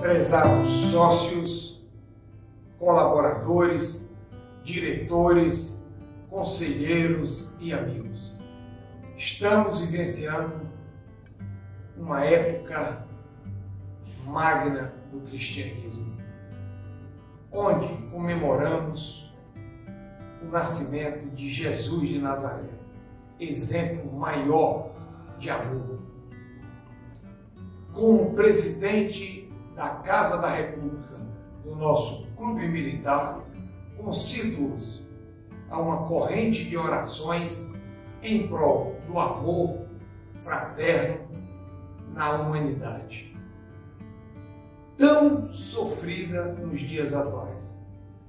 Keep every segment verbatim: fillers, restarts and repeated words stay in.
prezados sócios, colaboradores, diretores, conselheiros e amigos. Estamos vivenciando uma época magna do cristianismo, onde comemoramos o nascimento de Jesus de Nazaré, exemplo maior de amor. Como presidente da Casa da República do nosso clube militar, constituo-os a uma corrente de orações em prol do amor fraterno na humanidade, tão sofrida nos dias atuais.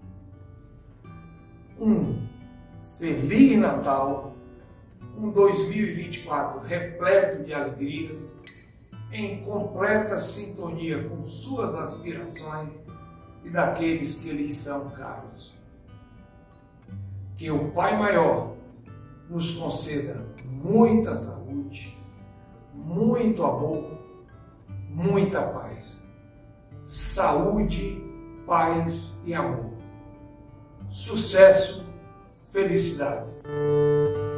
Um Feliz Natal, um dois mil e vinte e quatro repleto de alegrias, em completa sintonia com suas aspirações e daqueles que lhes são caros. Que o Pai Maior nos conceda muita saúde, muito amor, muita paz. Saúde, paz e amor. Sucesso, felicidades.